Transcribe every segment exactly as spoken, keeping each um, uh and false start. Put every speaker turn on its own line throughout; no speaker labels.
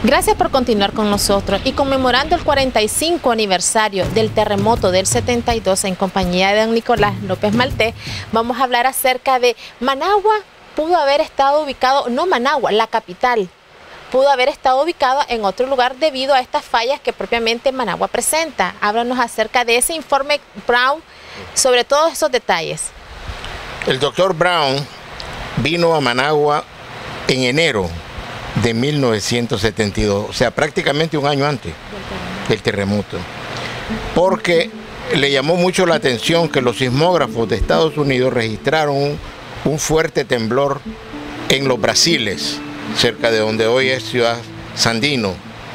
Gracias por continuar con nosotros y conmemorando el cuarenta y cinco aniversario del terremoto del setenta y dos en compañía de don Nicolás López Maltés, vamos a hablar acerca de Managua. Pudo haber estado ubicado, no Managua, la capital, pudo haber estado ubicada en otro lugar debido a estas fallas que propiamente Managua presenta. Háblanos acerca de ese informe Brown, sobre todos esos detalles.
El doctor Brown vino a Managua en enero de mil novecientos setenta y dos, o sea, prácticamente un año antes del terremoto, porque le llamó mucho la atención que los sismógrafos de Estados Unidos registraron un, un fuerte temblor en los Brasiles, cerca de donde hoy es Ciudad Sandino,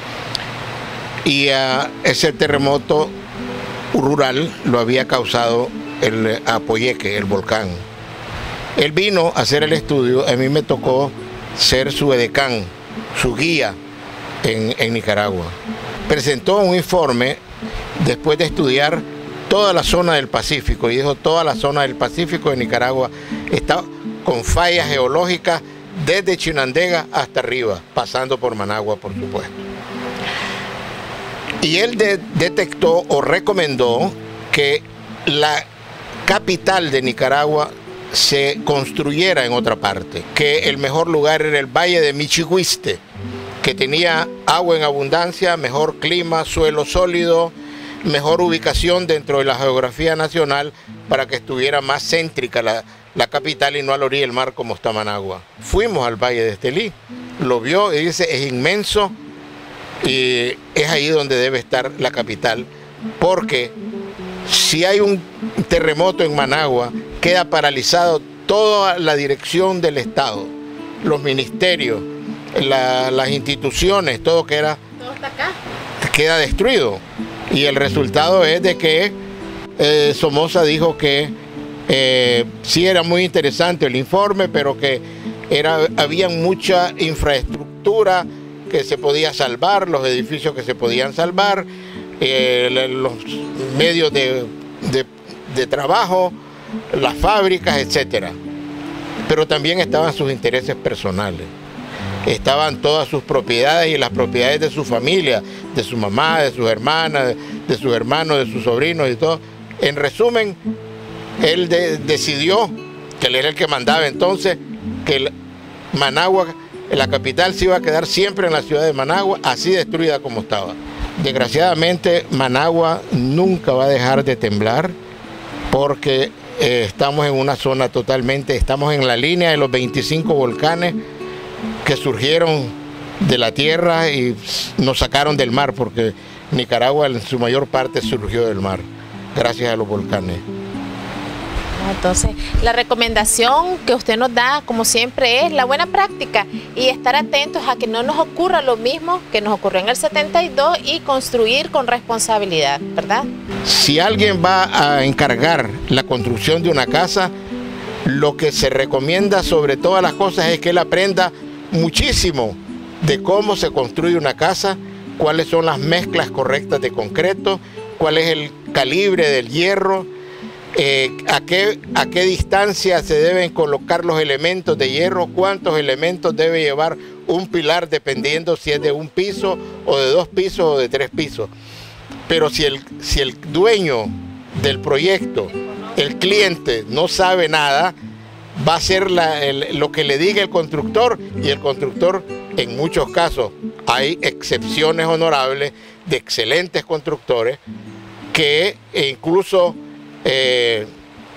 y uh, ese terremoto rural lo había causado el Apoyeque, el volcán. Él vino a hacer el estudio, a mí me tocó ser su edecán, su guía en, en Nicaragua. Presentó un informe después de estudiar toda la zona del Pacífico, y dijo: toda la zona del Pacífico de Nicaragua está con fallas geológicas desde Chinandega hasta arriba, pasando por Managua, por supuesto. Y él de, detectó o recomendó que la capital de Nicaragua se construyera en otra parte, que el mejor lugar era el Valle de Michihuiste, que tenía agua en abundancia, mejor clima, suelo sólido, mejor ubicación dentro de la geografía nacional, para que estuviera más céntrica la, la capital y no a la orilla del mar como está Managua. Fuimos al Valle de Estelí, lo vio y dice: es inmenso y es ahí donde debe estar la capital, porque si hay un terremoto en Managua, queda paralizado toda la dirección del Estado, los ministerios, la, las instituciones, todo queda,
Todo está acá.
queda destruido. Y el resultado es de que eh, Somoza dijo que eh, sí era muy interesante el informe, pero que era, había mucha infraestructura que se podía salvar, los edificios que se podían salvar, eh, los medios de, de, de trabajo, las fábricas, etcétera. Pero también estaban sus intereses personales, estaban todas sus propiedades y las propiedades de su familia, de su mamá, de sus hermanas, de, de sus hermanos, de sus sobrinos y todo. En resumen, él de, decidió, que él era el que mandaba entonces, que el, Managua, la capital, se iba a quedar siempre en la ciudad de Managua, así destruida como estaba. Desgraciadamente, Managua nunca va a dejar de temblar, porque eh, estamos en una zona totalmente, estamos en la línea de los veinticinco volcanes que surgieron de la tierra y nos sacaron del mar, porque Nicaragua en su mayor parte surgió del mar, gracias a los volcanes.
Entonces, la recomendación que usted nos da, como siempre, es la buena práctica y estar atentos a que no nos ocurra lo mismo que nos ocurrió en el setenta y dos y construir con responsabilidad, ¿verdad?
Si alguien va a encargar la construcción de una casa, lo que se recomienda sobre todas las cosas es que él aprenda muchísimo de cómo se construye una casa, cuáles son las mezclas correctas de concreto, cuál es el calibre del hierro, eh, a qué, a qué distancia se deben colocar los elementos de hierro, cuántos elementos debe llevar un pilar dependiendo si es de un piso o de dos pisos o de tres pisos. Pero si el, si el dueño del proyecto, el cliente, no sabe nada, va a hacer la, el, lo que le diga el constructor, y el constructor, en muchos casos, hay excepciones honorables de excelentes constructores que incluso eh,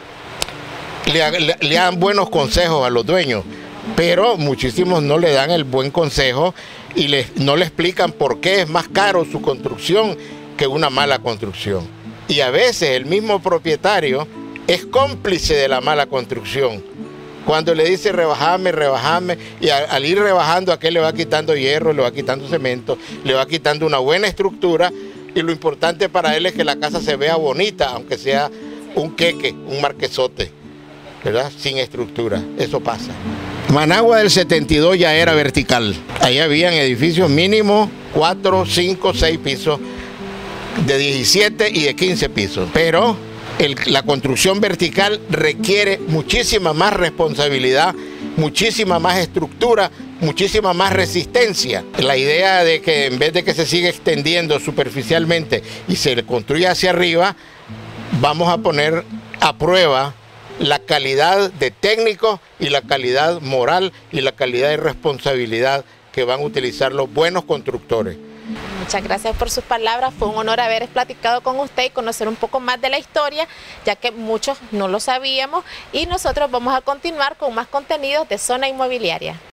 le, le, le dan buenos consejos a los dueños, pero muchísimos no le dan el buen consejo y le, no le explican por qué es más caro su construcción que una mala construcción. Y a veces el mismo propietario es cómplice de la mala construcción. Cuando le dice rebajame, rebajame, y al, al ir rebajando, aquel le va quitando hierro, le va quitando cemento, le va quitando una buena estructura, y lo importante para él es que la casa se vea bonita, aunque sea un queque, un marquesote, ¿verdad? Sin estructura. Eso pasa. Managua del setenta y dos ya era vertical. Ahí habían edificios mínimos, cuatro, cinco, seis pisos, de diecisiete y de quince pisos. Pero el, la construcción vertical requiere muchísima más responsabilidad, muchísima más estructura muchísima más resistencia. La idea de que en vez de que se siga extendiendo superficialmente y se construya hacia arriba, vamos a poner a prueba la calidad de técnicos y la calidad moral y la calidad de responsabilidad que van a utilizar los buenos constructores.
Muchas gracias por sus palabras, fue un honor haber platicado con usted y conocer un poco más de la historia, ya que muchos no lo sabíamos, y nosotros vamos a continuar con más contenidos de Zona Inmobiliaria.